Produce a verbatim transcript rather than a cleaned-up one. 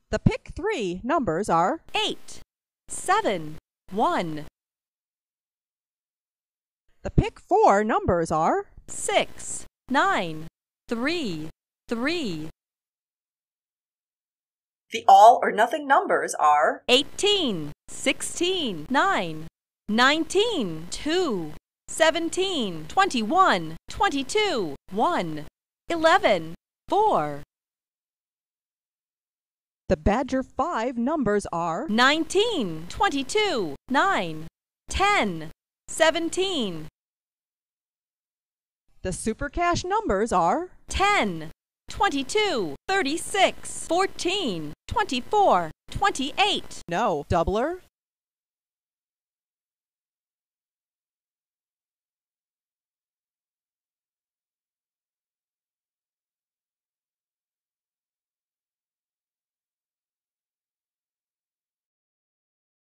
The pick three numbers are eight, seven, one. The pick four numbers are six, nine, three, three. The all or nothing numbers are eighteen, sixteen, nine, nineteen, two, seventeen, twenty-one, twenty-two, one, eleven, four. The Badger five numbers are nineteen, twenty-two, nine, ten, seventeen. The SuperCash numbers are ten, twenty-two, thirty-six, fourteen, twenty-four, twenty-eight. No, doubler.